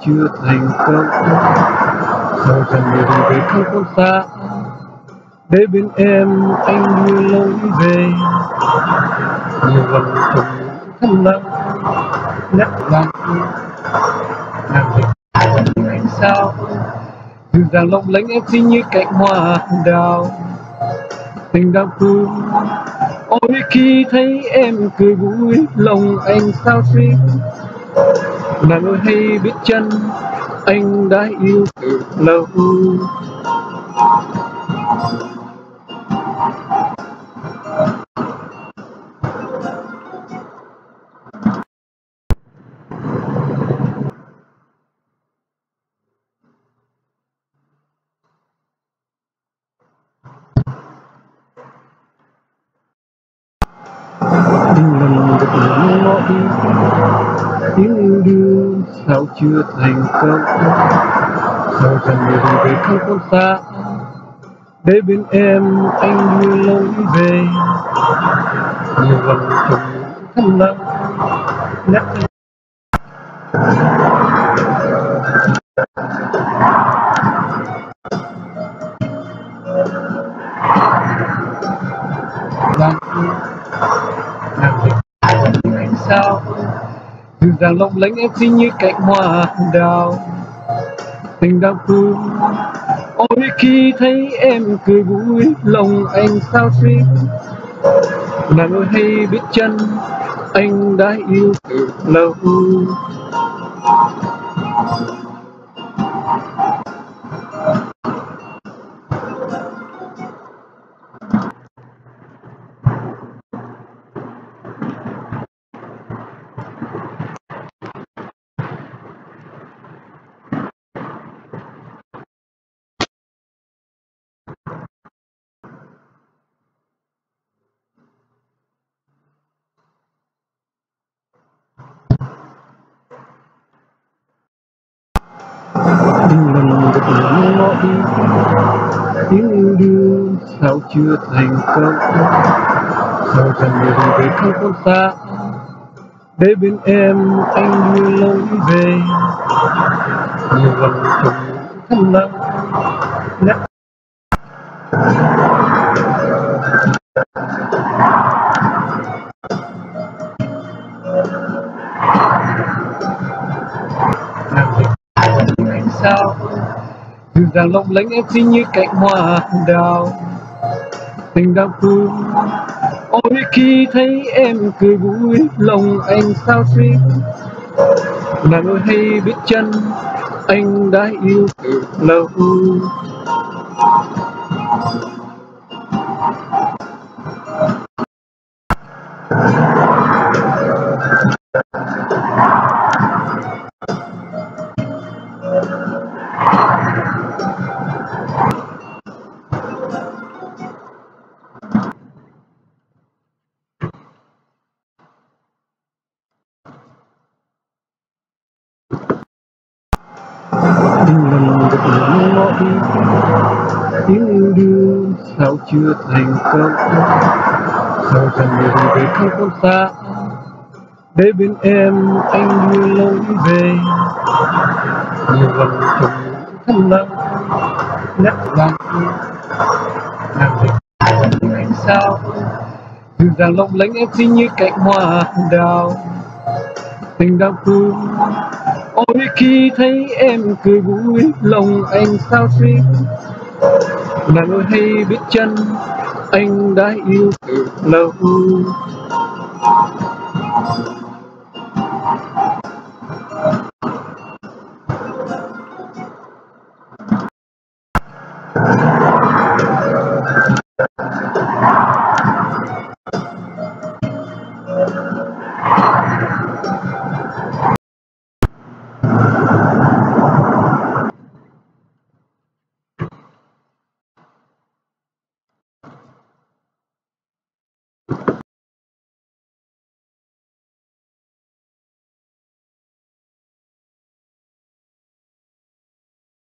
chưa thành công, sao chẳng người đi về không còn xa, để bên em anh đưa lối về. Nhiều lần từng thầm lặng nhắc lại làm việc anh sao dịu dàng lộng lánh em xinh như cánh hoa đào. Tình đau thương ôi khi thấy em cười vui lòng anh sao xuyến. Nàng ơi hay biết chân anh đã yêu từ lâu. Từng lần được những nỗi tiếng yêu đương sao chưa thành công, sao chẳng người đi về không còn xa, để bên em anh đưa lối về. Nhiều lần từng thầm lặng nhắc làm việc anh sao dịu dàng lộng lánh em xinh như cánh hoa đào. Tình đau thương ôi khi thấy em cười vui lòng anh sao xuyến. Nàng ơi hay biết chân anh đã yêu từ lâu. Từng lần được những nỗi tiếng yêu đương sao chưa thành công, sao chẳng người đi về không còn xa, để bên em anh đưa lối về. Nhiều lần từng thầm lặng nhắc làm việc anh sao dịu dàng lộng lánh em xinh như cánh hoa đào. Tình đau thương ôi khi thấy em cười vui lòng anh sao xuyến. Nàng ơi hay biết chân anh đã yêu từ lâu. Từng lần được những nỗi tiếng yêu đương sao chưa thành công, sao chẳng người đi về không còn xa, để bên em anh đưa lối về. Nhiều lần từng thầm lặng nhắc lại làm việc anh sao dịu dàng lộng lánh em xinh như cánh hoa đào. Tình đau thương ôi khi thấy em cười vui lòng anh sao xuyến. Nàng ơi hay biết chân anh đã yêu từ lâu.